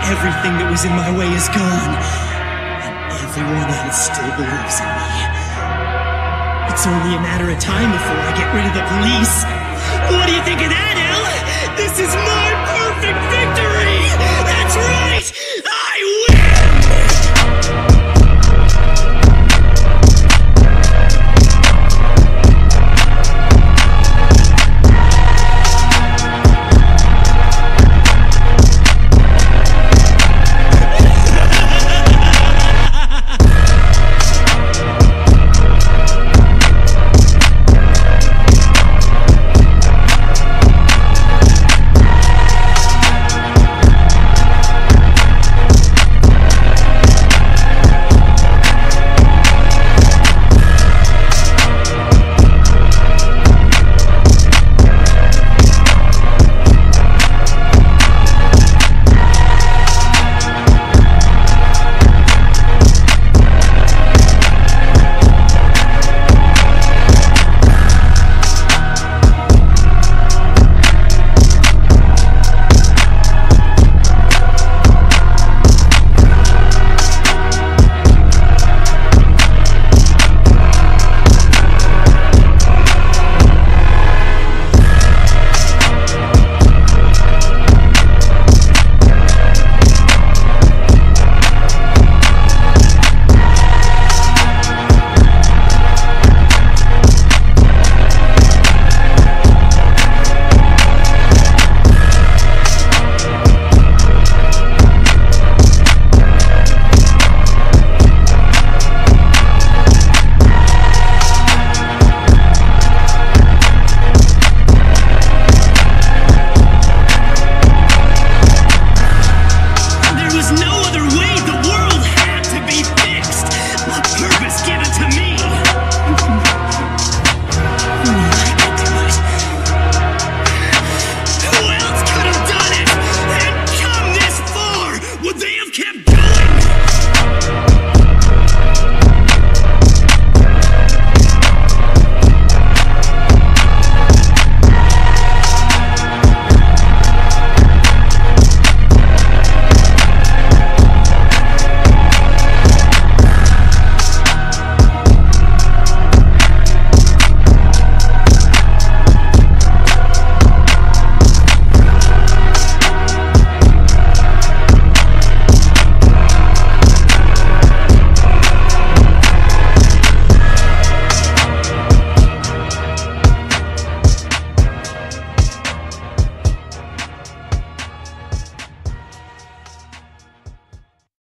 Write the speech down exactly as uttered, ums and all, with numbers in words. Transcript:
Everything that was in my way is gone. And everyone else still believes in me. It's only a matter of time before I get rid of the police. What do you think of that, Elle? This is my